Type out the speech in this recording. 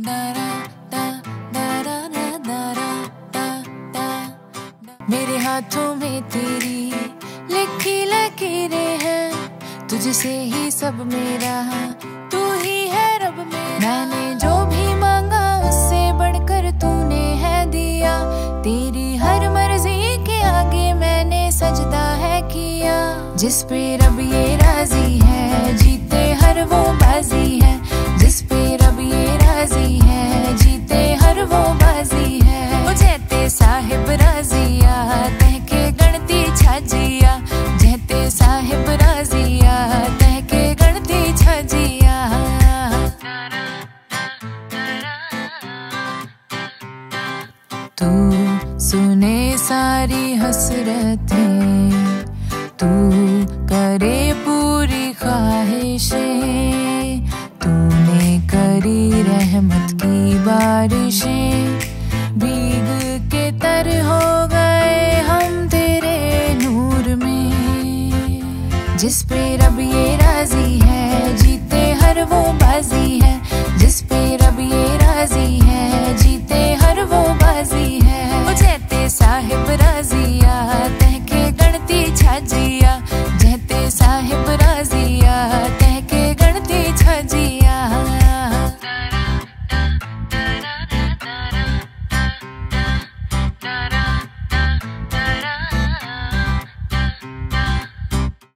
मेरे हाथों में तेरी लिखी लकीरें हैं, तुझसे ही सब मेरा, तू ही है रब मेरा। मैंने जो भी मांगा उससे बढ़कर तूने है दिया, तेरी हर मर्जी के आगे मैंने सजदा है किया। जिस पे रब ये राजी है जीते हर वो बाजी है, जिस पे रब ये राजी है जीते हर वो बाजी है। वो जेते साहिब राजिया तह के गणती छाजिया, जेते साहिब राजिया तह के गणती छाजिया। तू सुने सारी हसरतें, तू करे पूरी ख्वाहिशें, तूने करी रहमत की बारिशें, भीग के तर हो गए हम तेरे नूर में। जिस पे रब ये राजी है जीते हर वो बाजी